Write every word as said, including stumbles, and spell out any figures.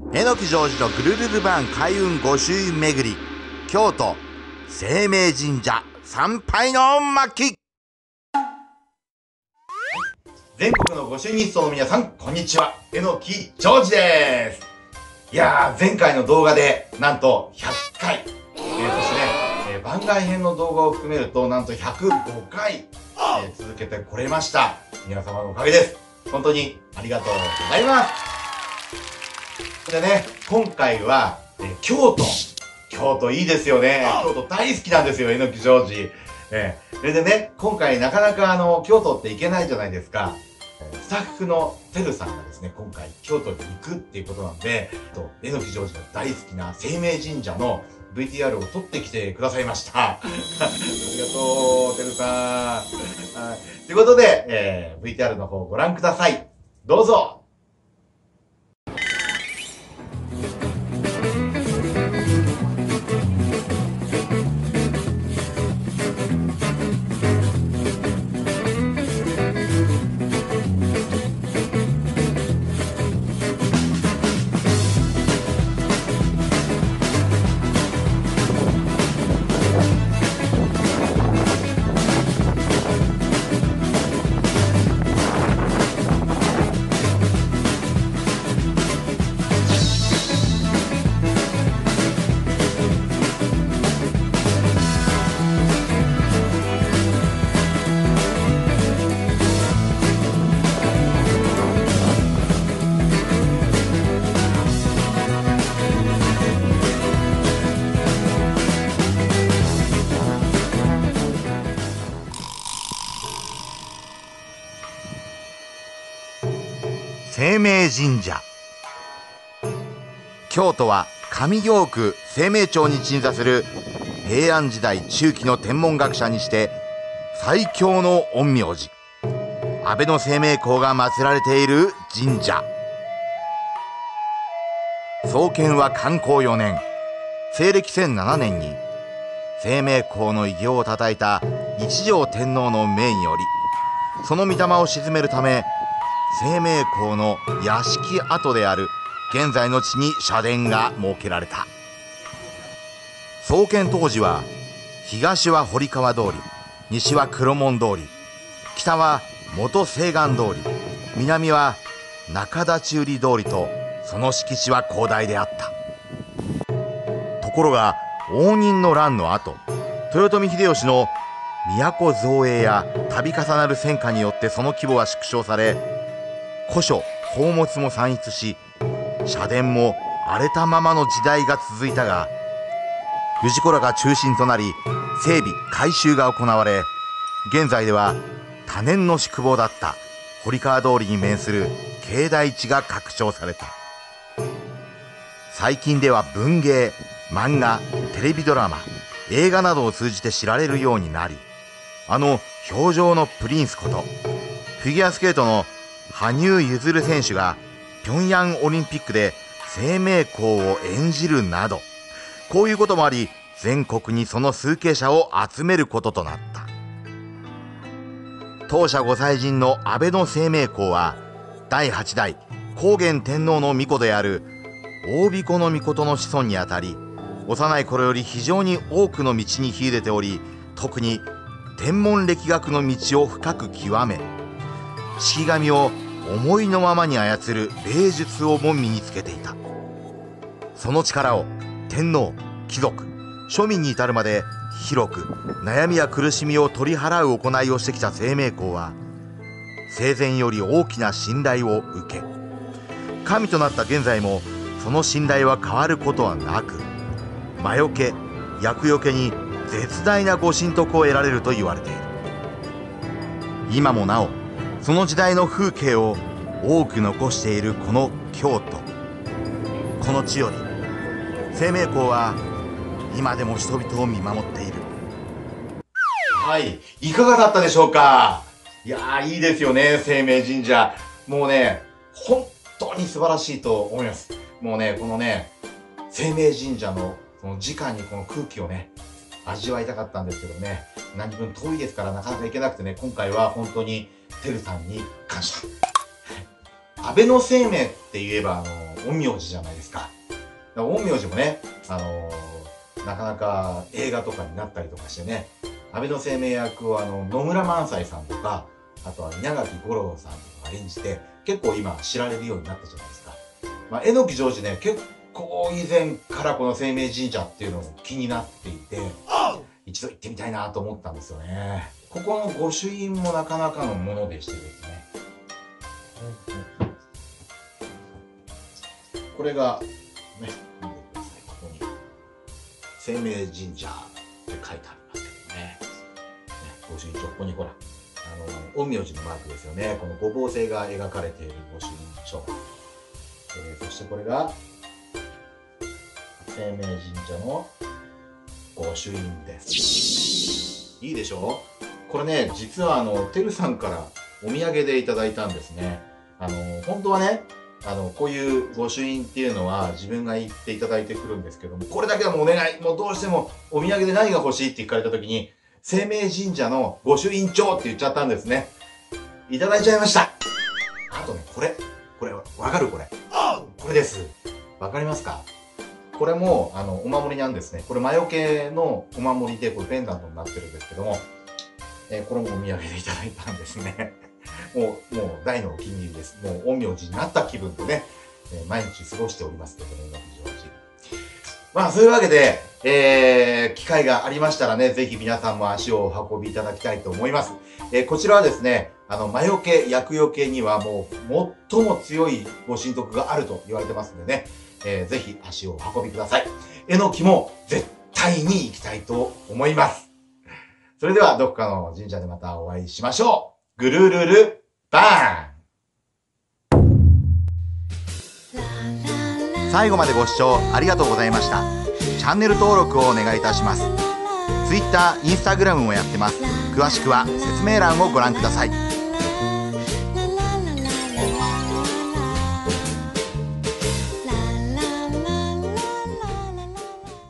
榎木ジョージのぐるるるバン開運御朱印巡り、京都晴明神社参拝の巻。全国の御朱印人の皆さん、こんにちは。榎木ジョージです。いやー、前回の動画でなんとひゃっかい、えー、そしてね、えー、番外編の動画を含めるとなんとひゃくごかい、えー、続けてこれました。皆様のおかげです。本当にありがとうございます。でね、今回は、えー、京都。京都いいですよね。京都大好きなんですよ、榎木ジョージ。えー、それでね、今回なかなかあの、京都って行けないじゃないですか。スタッフのてるさんがですね、今回京都に行くっていうことなんで、榎木ジョージの大好きな晴明神社の ブイティーアール を撮ってきてくださいました。ありがとう、てるさん。はい。ということで、えー、ブイティーアール の方をご覧ください。どうぞ。晴明神社。京都は上京区晴明町に鎮座する平安時代中期の天文学者にして最強の陰陽師、安倍の晴明公が祀られている神社。創建は寛弘よねん、西暦せんななねんに晴明公の偉業をたたえた一条天皇の命により、その御霊を鎮めるため晴明公の屋敷跡である現在の地に社殿が設けられた。創建当時は東は堀川通り、西は黒門通り、北は元西岸通り、南は中立売通りと、その敷地は広大であった。ところが応仁の乱の後、豊臣秀吉の都造営や度重なる戦火によってその規模は縮小され、古書宝物も散逸し、社殿も荒れたままの時代が続いたが、氏子らが中心となり整備改修が行われ、現在では多年の宿坊だった堀川通りに面する境内地が拡張された。最近では文芸、漫画、テレビドラマ、映画などを通じて知られるようになり、あの氷上のプリンスこと、フィギュアスケートの羽生結弦選手が平壌オリンピックで晴明公を演じるなど、こういうこともあり、全国にその崇敬者を集めることとなった。当社ご祭神の安倍の晴明公はだいはちだい高元天皇の皇子である大彦の命の子孫にあたり、幼い頃より非常に多くの道に秀でており、特に天文歴学の道を深く極め、式神を思いのままに操る霊術をも身につけていた。その力を天皇、貴族、庶民に至るまで広く悩みや苦しみを取り払う行いをしてきた晴明公は、生前より大きな信頼を受け、神となった現在もその信頼は変わることはなく、魔除け、厄除けに絶大なご神徳を得られると言われている。今もなおその時代の風景を多く残しているこの京都、この地より晴明公は今でも人々を見守っている。はい、いかがだったでしょうか。いやー、いいですよね、晴明神社。もうね、本当に素晴らしいと思います。もうね、このね、晴明神社のその直にこの空気をね、味わいたかったんですけどね、何分遠いですからなかなか行けなくてね、今回は本当にてるさんに感謝。安倍の生命って言えば、あの、 陰陽師じゃないですか。だから陰陽師もね、あのー、なかなか映画とかになったりとかしてね、安倍晴明役をあの野村萬斎さんとか、あとは稲垣吾郎さんとかが演じて、結構今知られるようになったじゃないですか。まあ、榎木ジョージね、結構以前からこの晴明神社っていうのも気になっていて、一度行ってみたいなと思ったんですよね。ここの御朱印もなかなかのものでしてですね。これが、ね、見てください。ここに、晴明神社って書いてありますけどね。ね、御朱印帳、ここにほら、あの、陰陽師のマークですよね。この五芒星が描かれている御朱印帳。えー、そしてこれが、晴明神社の御朱印です。いいでしょう？これね、実はあの、てるさんからお土産でいただいたんですね。あの、本当はね、あの、こういう御朱印っていうのは自分が言っていただいてくるんですけども、これだけはもうお願い、もうどうしてもお土産で何が欲しいって聞かれた時に、晴明神社の御朱印帳って言っちゃったんですね。いただいちゃいました。あとね、これ。これ、わかるこれ。これです。わかりますか？これも、あの、お守りなんですね。これ、魔除けのお守りで、これペンダントになってるんですけども、えー、これもお土産でいただいたんですね。もう、もう大のお気に入りです。もう陰陽師になった気分でね、えー、毎日過ごしておりますけどね、今非常時。まあ、そういうわけで、えー、機会がありましたらね、ぜひ皆さんも足をお運びいただきたいと思います。えー、こちらはですね、あの、魔除け、厄除けにはもう、最も強いご神徳があると言われてますんでね、えー、ぜひ足をお運びください。榎木も絶対に行きたいと思います。それでは、どっかの神社でまたお会いしましょう。ぐるるる、バーン！最後までご視聴ありがとうございました。チャンネル登録をお願いいたします。Twitter、Instagram もやってます。詳しくは説明欄をご覧ください。